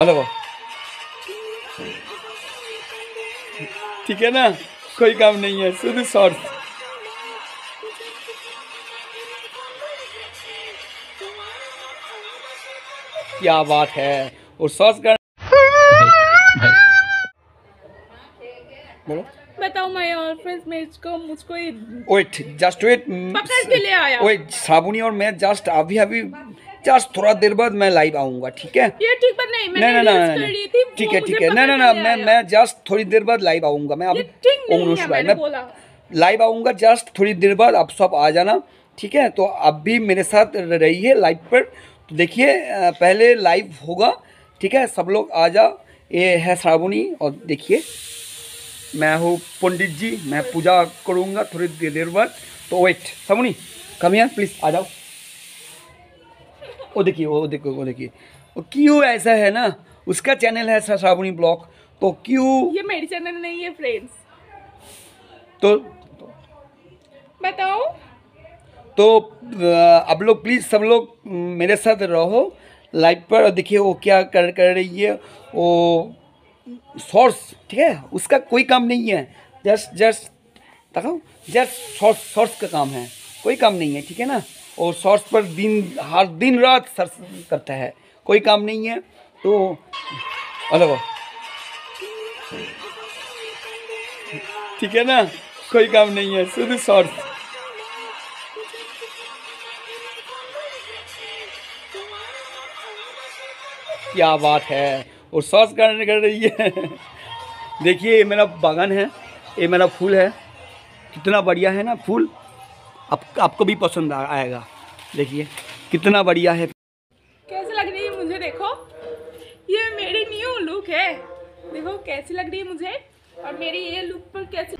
Hello, ठीक है ना, कोई काम नहीं है, सिर्फ शॉर्ट्स। क्या बात है, और शॉर्ट्स कर बोलो। बताओ माय ऑल फ्रेंड्स मुझको वेट, जस्ट वेट, पकड़ के ले आया। वेट, श्रावणी और मैं जस्ट अभी जस्ट थोड़ा देर बाद मैं लाइव आऊंगा, ठीक है? ये ठीक बात नहीं, मैंने नहीं रील्स कर ली थी, ठीक वो है, मुझे ठीक है, पकड़ के ना, ले आया। मैं जस्ट थोड़ी देर बाद लाइव आऊंगा। मैं अभी ये ठीक नहीं है, मैंने बोला लाइव आऊंगा जस्ट थोड़ी देर बाद, आप सब आ जाना, ठीक है? तो अब भी मेरे साथ रहिए लाइव पर। तो देखिए, पहले लाइव होगा, ठीक है? सब लोग आ जाओ। ये है श्रावणी, और देखिए मैं हूँ पंडित जी, मैं पूजा करूँगा थोड़ी देर बाद। तो wait, Shravani come here please, आ जाओ। वो देखिए, वो देखो, वो देखिए, वो क्यों ऐसा है ना, उसका चैनल है श्रावणी ब्लॉग, तो क्यों ये मेरी चैनल नहीं है फ्रेंड्स। तो बताओ। तो अब लोग प्लीज़ सब लोग मेरे साथ रहो लाइव पर। और देखिए वो क्या कर रही है, वो शॉर्ट्स, ठीक है? उसका कोई काम नहीं है, जस्ट देखो, जस्ट शॉर्ट्स का काम है, कोई काम नहीं है, ठीक है ना? और शॉर्ट्स पर हर दिन रात सर्च करता है, कोई काम नहीं है। तो हेलो, ठीक है ना, कोई काम नहीं है, सिर्फ शॉर्ट्स। क्या बात है, और शॉर्ट्स कर रही है। देखिए ये मेरा बागान है, ये मेरा फूल है, कितना बढ़िया है ना फूल, आपको भी पसंद आएगा। देखिए कितना बढ़िया है। कैसे लग रही है मुझे, देखो ये मेरी न्यू लुक है, देखो कैसी लग रही है मुझे, और मेरी ये लुक पर कैसी